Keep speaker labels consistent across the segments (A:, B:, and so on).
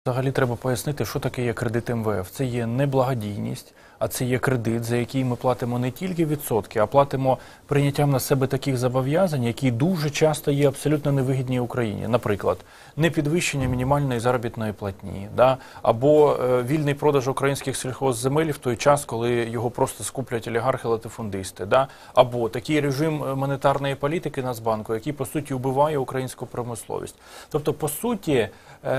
A: Взагалі треба пояснити, що таке є кредит МВФ. Це є не благодійність, а це є кредит, за який ми платимо не тільки відсотки, а платимо прийняттям на себе таких зобов'язань, які дуже часто є абсолютно невигідні Україні. Наприклад, непідвищення мінімальної заробітної платні, або вільний продаж українських сільхозземель в той час, коли його просто скуплять олігархи-латифундисти, або такий режим монетарної політики Нацбанку, який, по суті, вбиває українську промисловість. Тобто, по суті,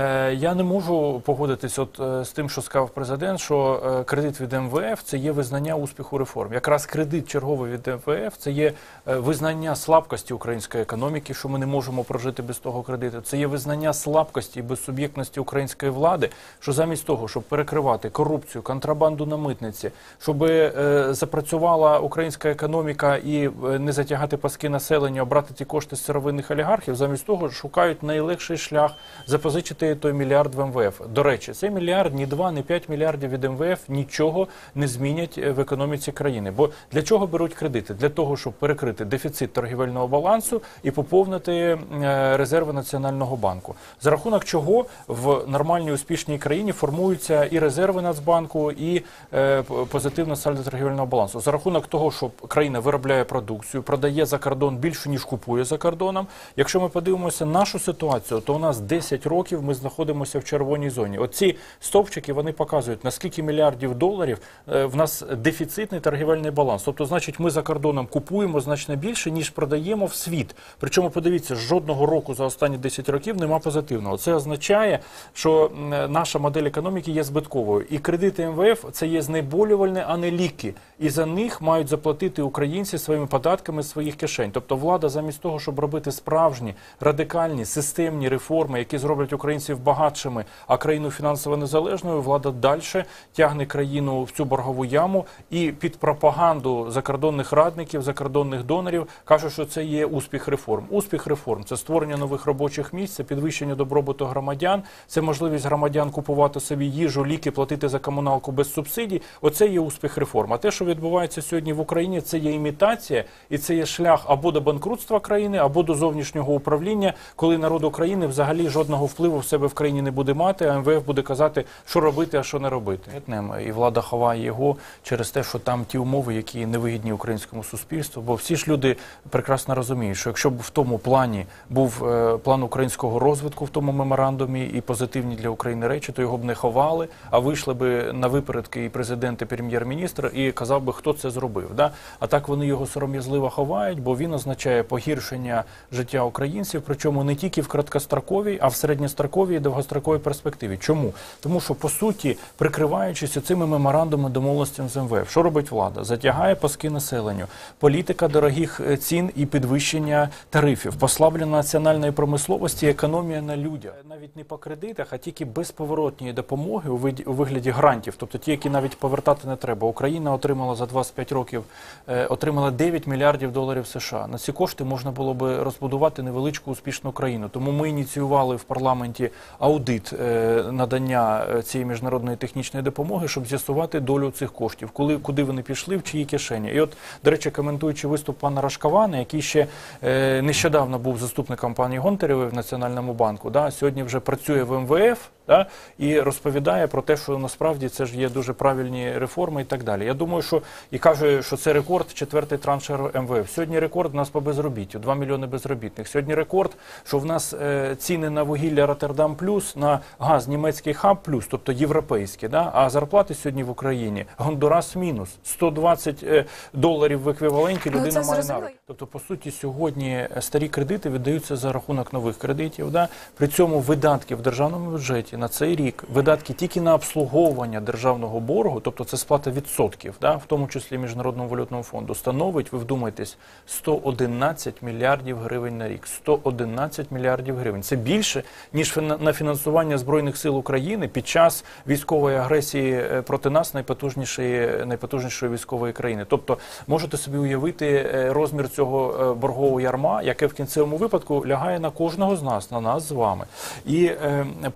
A: я не можу погодитись з тим, що сказав президент, що кредит від МВФ – це є визнання успіху реформ. Якраз кредит черговий від МВФ – це є визнання слабкості української економіки, що ми не можемо прожити без того кредиту. Це є визнання слабкості і безсуб'єктності української влади, що замість того, щоб перекривати корупцію, контрабанду на митниці, щоб запрацювала українська економіка і не затягати паски населення, обрати ті кошти з сировинних олігархів, замість того шукають найлегший шлях запозичити той мільярд в МВФ. До речі, цей мільярд, ні 2, ні 5 мільярдів від МВФ нічого не змінять в економіці країни. Бо для чого беруть кредити? Для того, щоб перекрити дефіцит торгівельного балансу і поповнити резерви Національного банку. За рахунок чого в нормальній успішній країні формуються і резерви Нацбанку, і позитивне сальдо торгівельного балансу. За рахунок того, що країна виробляє продукцію, продає за кордон більше, ніж купує за кордоном. Якщо ми подивимося нашу ситуацію, то у нас 10 років ми знаходимося в червоній зоні. Оці стовпчики, вони показують, наскільки мільярдів доларів в нас дефіцитний торгівельний баланс. Тобто, значить, ми за кордоном купуємо значно більше, ніж продаємо в світ. Причому, подивіться, жодного року за останні 10 років нема позитивного. Це означає, що наша модель економіки є збитковою. І кредити МВФ – це є знеболювальне, а не ліки. І за них мають заплатити українці своїми податками з своїх кишень. Тобто влада замість того, щоб робити справжні, радикальні, системні реформи, які зроблять українців багатшими, а країну фінансово незалежною, влада далі тягне країну в цю боргову яму і під пропаганду закордонних радників, закордонних донорів каже, що це є успіх реформ. Успіх реформ – це створення нових робочих місць, це підвищення добробуту громадян, це можливість громадян купувати собі їжу, ліки, платити за комуналку без субсидій. Оце є успіх реформ. А те, що відбувається сьогодні в Україні, це є імітація, і це є шлях або до банкрутства країни, або до зовнішнього управління, коли народ України взагалі жодного впливу в себе в країні не буде мати, а МВФ буде казати, що робити, а що не робити. І влада ховає його через те, що там ті умови, які невигідні українському суспільству, бо всі ж люди прекрасно розуміють, що якщо б в тому плані був план українського розвитку в тому меморандумі і позитивні для України речі, то його б не ховали, а вийшли б на випередки і президент, і прем'єр-міністр, і казав би, хто це зробив. А так вони його сором'язливо ховають, бо він означає погіршення життя українців, причому не тільки в короткостроковій, а в середньостроковій і довгостроковій перспективі. Чому? Тому що, по суті, прикриваючись цими меморандумами домовленостями з МВФ, що робить влада? Затягає паски населенню, політика дорогих цін і підвищення тарифів, послаблення національної промисловості, економія на людях. Навіть не по кредитах, а тільки безповоротної допомоги у вигляді грантів, тобто ті, які навіть повертати не треба. Україна отримала за 25 років отримала 9 мільярдів доларів США. На ці кошти можна було би розбудувати невеличку успішну країну. Тому ми ініціювали в парламенті аудит надання цієї міжнародної технічної допомоги, щоб з'ясувати долю цих коштів, куди вони пішли, в чиї кишені. І от, до речі, коментуючи виступ пана Рашкована, який ще нещодавно був заступником пані Гонтаревої в Національному банку, сьогодні вже працює в МВФ, і розповідає про те, що насправді це ж є дуже правильні реформи і так далі. Я думаю, що і каже, що це рекорд, 4-й транш МВФ. Сьогодні рекорд у нас по безробіттю, 2 мільйони безробітних. Сьогодні рекорд, що в нас ціни на вугілля Роттердам плюс, на газ німецький хаб плюс, тобто європейський, а зарплати сьогодні в Україні Гондурас мінус, 120 доларів в еквіваленті людина має на руки. Тобто, по суті, сьогодні старі кредити віддаються за рахунок нових кредитів, при цьому видатки в державному бюджеті на цей рік, видатки тільки на обслуговування державного боргу, тобто це сплата відсотків, в тому числі Міжнародному валютному фонду, становить, ви вдумайтесь, 111 мільярдів гривень на рік. 111 мільярдів гривень. Це більше, ніж на фінансування Збройних сил України під час військової агресії проти нас найпотужнішої військової країни. Тобто, можете собі уявити розмір цього боргового ярма, яке в кінцевому випадку лягає на кожного з нас, на нас з вами. І про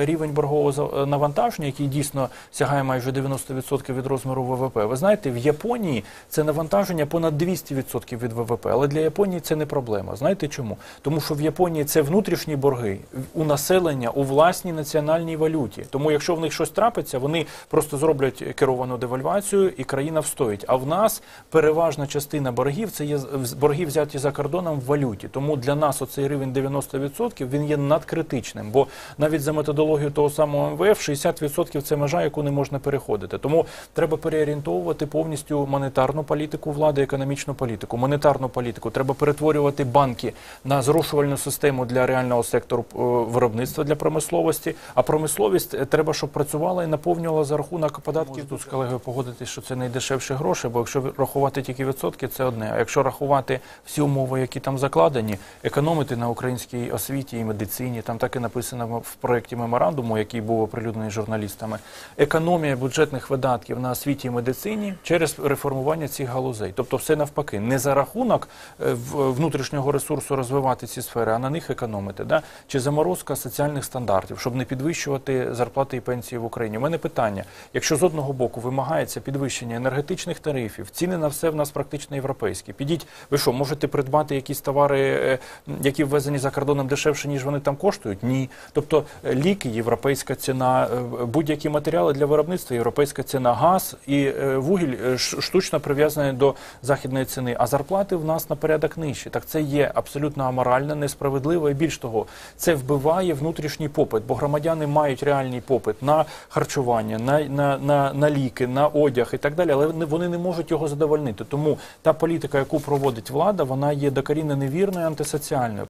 A: рівень боргового навантаження, який дійсно сягає майже 90% від розміру ВВП. Ви знаєте, в Японії це навантаження понад 200% від ВВП, але для Японії це не проблема. Знаєте чому? Тому що в Японії це внутрішні борги у населення, у власній національній валюті. Тому якщо в них щось трапиться, вони просто зроблять керовану девальвацію і країна встоїть. А в нас переважна частина боргів – це є борги взяті за кордоном в валюті. Тому для нас оцей рівень 90% він є надкритичним, бо навіть за методологією того самого МВФ 60% – це межа, яку не можна переходити. Тому треба переорієнтовувати повністю монетарну політику влади, економічну політику. Монетарну політику треба перетворювати банки на зрошувальну систему для реального сектору виробництва, для промисловості, а промисловість треба, щоб працювала і наповнювала за рахунок податків. Тут з колегою погодитись, що це найдешевші гроші, бо якщо рахувати тільки відсотки, це одне. А якщо рахувати всі умови, які там закладені, економити на українській освіті і медицині, там так і написано в проєкті меморандуму, який був оприлюднений журналістами, економія бюджетних видатків на освіті і медицині через реформування цих галузей. Тобто все навпаки, не за рахунок внутрішнього ресурсу розвивати ці сфери, а на них економити. Да? Чи заморозка соціальних стандартів, щоб не підвищувати зарплати і пенсії в Україні. У мене питання, якщо з одного боку вимагається підвищення енергетичних тарифів, ціни на все в нас практично європейські. Підіть, ви що, можете придбати якісь товари, які ввезені за кордоном дешевше, ніж вони там коштують? Ні. Тобто ліки – європейська ціна, будь-які матеріали для виробництва – європейська ціна, газ і вугіль штучно прив'язані до західної ціни, а зарплати в нас на порядок нижчі. Так це є абсолютно аморально, несправедливо і більш того, це вбиває внутрішній попит, бо громадяни мають реальний попит на харчування, на ліки, на одяг і так далі, але вони не можуть його задовольнити. Тому та політика, яку проводить влада, вона є докорінно невірною, антисоціальною.